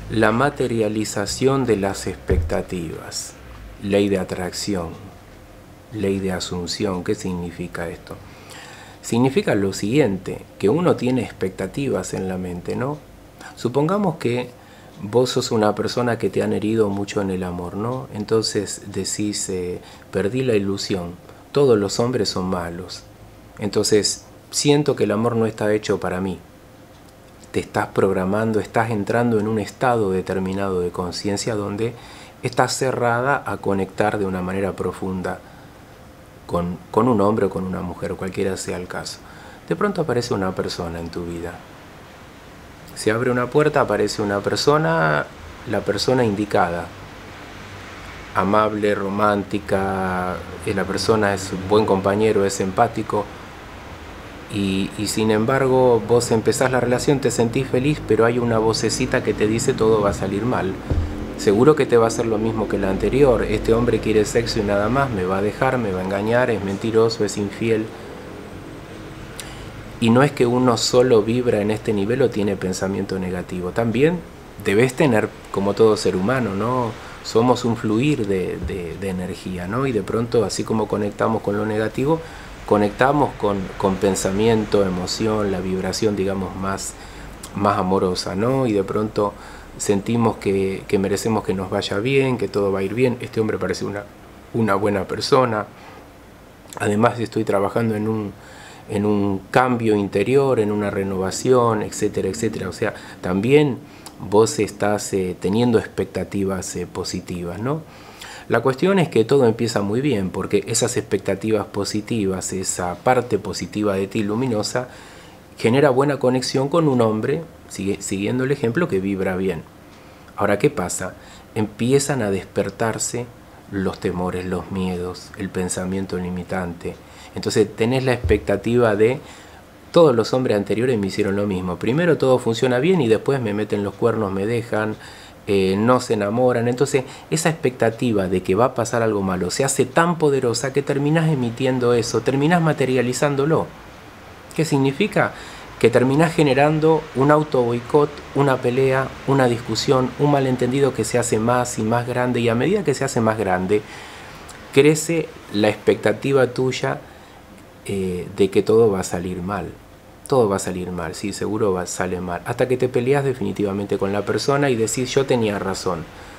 La materialización de las expectativas, ley de atracción, ley de asunción. ¿Qué significa esto? Significa lo siguiente, que uno tiene expectativas en la mente, ¿no? Supongamos que vos sos una persona que te han herido mucho en el amor, ¿no? Entonces decís, perdí la ilusión, todos los hombres son malos, entonces siento que el amor no está hecho para mí. Te estás programando, estás entrando en un estado determinado de conciencia donde estás cerrada a conectar de una manera profunda con un hombre o con una mujer, cualquiera sea el caso. De pronto aparece una persona en tu vida. Se abre una puerta, aparece una persona, la persona indicada. Amable, romántica, la persona es un buen compañero, es empático. Y sin embargo vos empezás la relación, te sentís feliz, pero hay una vocecita que te dice todo va a salir mal. Seguro que te va a hacer lo mismo que la anterior. Este hombre quiere sexo y nada más, me va a dejar, me va a engañar, es mentiroso, es infiel. Y no es que uno solo vibra en este nivel o tiene pensamiento negativo. También debes tener, como todo ser humano, ¿no? Somos un fluir de energía, ¿no? Y de pronto, así como conectamos con lo negativo, conectamos con pensamiento, emoción, la vibración, digamos, más amorosa, ¿no? Y de pronto sentimos que merecemos que nos vaya bien, que todo va a ir bien. Este hombre parece una buena persona. Además estoy trabajando en un cambio interior, en una renovación, etcétera, etcétera. O sea, también vos estás teniendo expectativas positivas, ¿no? La cuestión es que todo empieza muy bien, porque esas expectativas positivas, esa parte positiva de ti luminosa, genera buena conexión con un hombre, siguiendo el ejemplo, que vibra bien. Ahora, ¿qué pasa? Empiezan a despertarse los temores, los miedos, el pensamiento limitante. Entonces tenés la expectativa de todos los hombres anteriores me hicieron lo mismo. Primero todo funciona bien y después me meten los cuernos, me dejan, no se enamoran. Entonces esa expectativa de que va a pasar algo malo se hace tan poderosa que terminás emitiendo eso, terminás materializándolo. ¿Qué significa? Que terminás generando un auto boicot, una pelea, una discusión, un malentendido que se hace más y más grande, y a medida que se hace más grande crece la expectativa tuya de que todo va a salir mal. Todo va a salir mal, sí, seguro sale mal. Hasta que te peleas definitivamente con la persona y decís, yo tenía razón.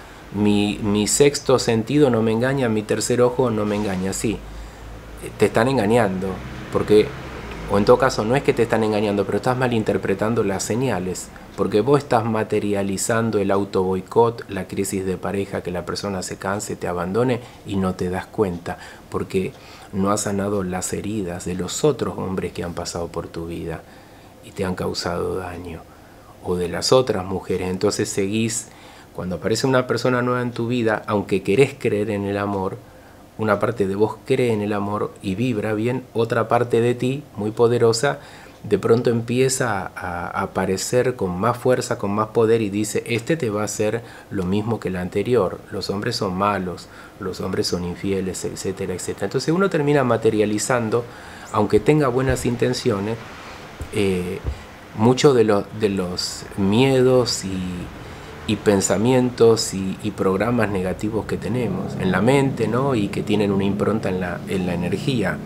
Mi sexto sentido no me engaña, mi tercer ojo no me engaña. Sí, te están engañando, porque, o en todo caso, no es que te están engañando, pero estás malinterpretando las señales, porque vos estás materializando el auto boicot, la crisis de pareja, que la persona se canse, te abandone y no te das cuenta, porque no has sanado las heridas de los otros hombres que han pasado por tu vida y te han causado daño, o de las otras mujeres. Entonces seguís, cuando aparece una persona nueva en tu vida, aunque querés creer en el amor, una parte de vos cree en el amor y vibra bien, otra parte de ti, muy poderosa, de pronto empieza a aparecer con más fuerza, con más poder, y dice, este te va a hacer lo mismo que el anterior, los hombres son malos, los hombres son infieles, etcétera, etcétera. Entonces uno termina materializando, aunque tenga buenas intenciones, muchos de los miedos y pensamientos y programas negativos que tenemos en la mente, ¿no? Y que tienen una impronta en la energía.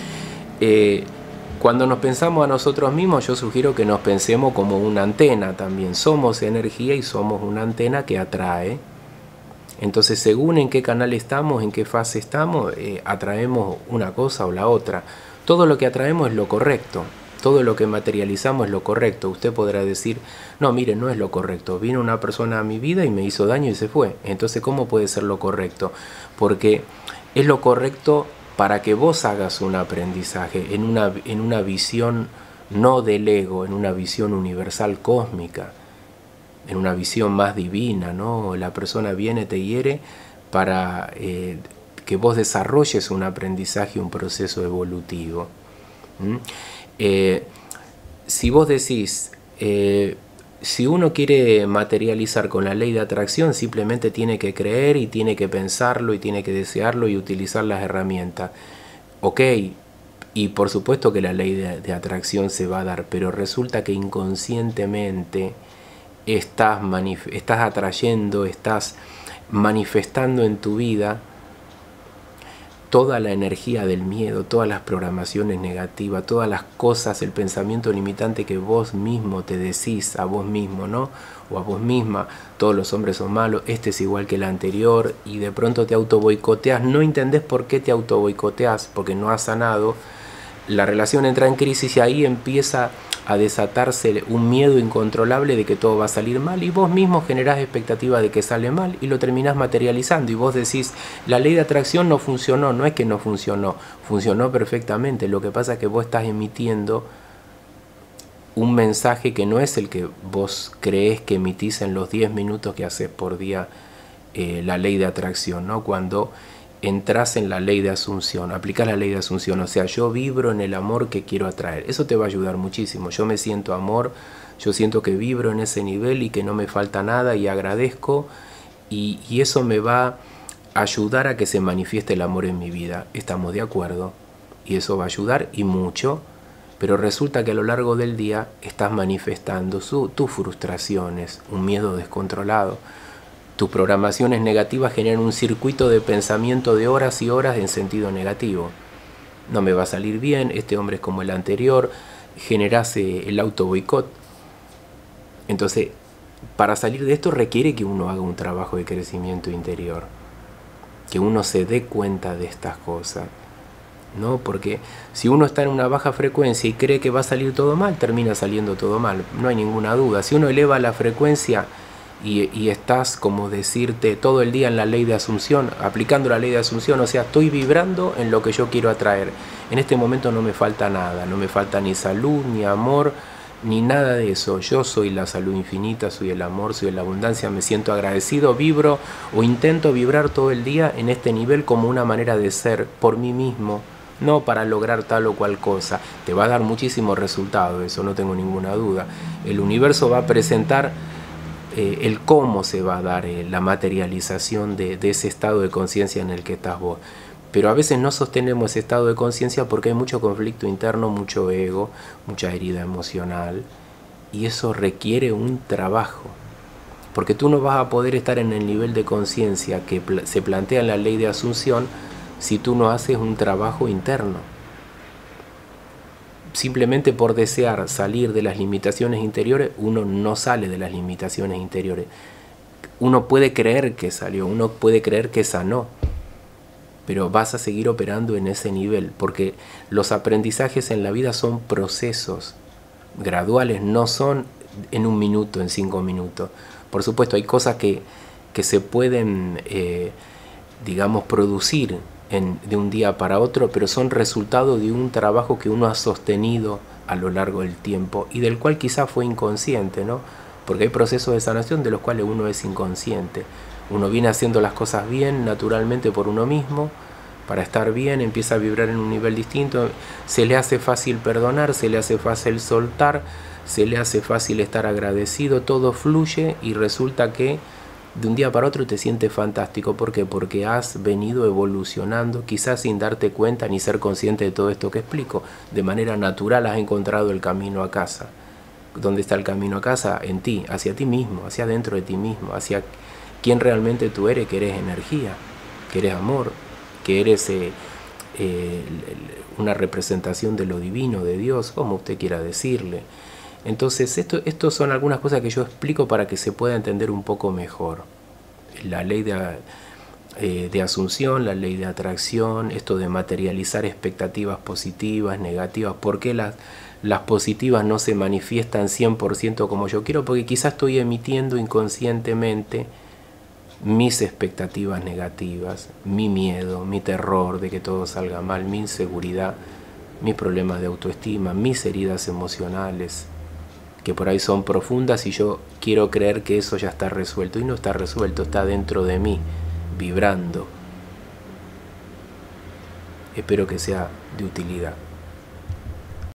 Cuando nos pensamos a nosotros mismos, yo sugiero que nos pensemos como una antena también. Somos energía y somos una antena que atrae. Entonces, según en qué canal estamos, en qué fase estamos, atraemos una cosa o la otra. Todo lo que atraemos es lo correcto. Todo lo que materializamos es lo correcto. Usted podrá decir, no, mire, no es lo correcto. Vino una persona a mi vida y me hizo daño y se fue. Entonces, ¿cómo puede ser lo correcto? Porque es lo correcto para que vos hagas un aprendizaje en una visión no del ego, en una visión universal cósmica, en una visión más divina, ¿no? La persona viene, te hiere para que vos desarrolles un aprendizaje, un proceso evolutivo. Si vos decís, si uno quiere materializar con la ley de atracción, simplemente tiene que creer y tiene que pensarlo y tiene que desearlo y utilizar las herramientas. Ok, y por supuesto que la ley de atracción se va a dar, pero resulta que inconscientemente estás atrayendo, estás manifestando en tu vida toda la energía del miedo, todas las programaciones negativas, todas las cosas, el pensamiento limitante que vos mismo te decís a vos mismo, ¿no? O a vos misma, todos los hombres son malos, este es igual que el anterior, y de pronto te auto boicoteás, no entendés por qué te auto boicoteás, porque no has sanado, la relación entra en crisis y ahí empieza a desatarse un miedo incontrolable de que todo va a salir mal, y vos mismo generás expectativa de que sale mal y lo terminás materializando, y vos decís, la ley de atracción no funcionó. No es que no funcionó, funcionó perfectamente. Lo que pasa es que vos estás emitiendo un mensaje que no es el que vos creés que emitís en los 10 minutos que haces por día la ley de atracción, ¿no? Cuando entras en la ley de asunción, aplicás la ley de asunción, o sea, yo vibro en el amor que quiero atraer. Eso te va a ayudar muchísimo. Yo me siento amor, yo siento que vibro en ese nivel y que no me falta nada y agradezco, y eso me va a ayudar a que se manifieste el amor en mi vida. Estamos de acuerdo, y eso va a ayudar y mucho, pero resulta que a lo largo del día estás manifestando tus frustraciones, un miedo descontrolado. Tus programaciones negativas generan un circuito de pensamiento de horas y horas en sentido negativo. No me va a salir bien, este hombre es como el anterior, generás el auto boicot. Entonces, para salir de esto requiere que uno haga un trabajo de crecimiento interior, que uno se dé cuenta de estas cosas, ¿no? Porque si uno está en una baja frecuencia y cree que va a salir todo mal, termina saliendo todo mal, no hay ninguna duda. Si uno eleva la frecuencia y estás, como decirte, todo el día en la ley de asunción, aplicando la ley de asunción, o sea, estoy vibrando en lo que yo quiero atraer. En este momento no me falta nada, no me falta ni salud, ni amor, ni nada de eso. Yo soy la salud infinita, soy el amor, soy la abundancia, me siento agradecido, vibro o intento vibrar todo el día en este nivel como una manera de ser por mí mismo, no para lograr tal o cual cosa. Te va a dar muchísimo resultado, eso no tengo ninguna duda. El universo va a presentar el cómo se va a dar la materialización de ese estado de conciencia en el que estás vos. Pero a veces no sostenemos ese estado de conciencia porque hay mucho conflicto interno, mucho ego, mucha herida emocional, y eso requiere un trabajo. Porque tú no vas a poder estar en el nivel de conciencia que se plantea en la ley de asunción si tú no haces un trabajo interno. Simplemente por desear salir de las limitaciones interiores, uno no sale de las limitaciones interiores. Uno puede creer que salió, uno puede creer que sanó, pero vas a seguir operando en ese nivel, porque los aprendizajes en la vida son procesos graduales, no son en 1 minuto, en 5 minutos. Por supuesto, hay cosas que se pueden, digamos, producir de un día para otro, pero son resultado de un trabajo que uno ha sostenido a lo largo del tiempo y del cual quizás fue inconsciente, ¿no? Porque hay procesos de sanación de los cuales uno es inconsciente. Uno viene haciendo las cosas bien, naturalmente por uno mismo, para estar bien, empieza a vibrar en un nivel distinto, se le hace fácil perdonar, se le hace fácil soltar, se le hace fácil estar agradecido, todo fluye y resulta que de un día para otro te sientes fantástico. ¿Por qué? Porque has venido evolucionando, quizás sin darte cuenta ni ser consciente de todo esto que explico. De manera natural has encontrado el camino a casa. ¿Dónde está el camino a casa? En ti, hacia ti mismo, hacia dentro de ti mismo, hacia quién realmente tú eres, que eres energía, que eres amor, que eres una representación de lo divino, de Dios, como usted quiera decirle. Entonces, esto son algunas cosas que yo explico para que se pueda entender un poco mejor. La ley de asunción, la ley de atracción, esto de materializar expectativas positivas, negativas. ¿Por qué las positivas no se manifiestan 100% como yo quiero? Porque quizás estoy emitiendo inconscientemente mis expectativas negativas, mi miedo, mi terror de que todo salga mal, mi inseguridad, mis problemas de autoestima, mis heridas emocionales, que por ahí son profundas y yo quiero creer que eso ya está resuelto, y no está resuelto, está dentro de mí, vibrando. Espero que sea de utilidad.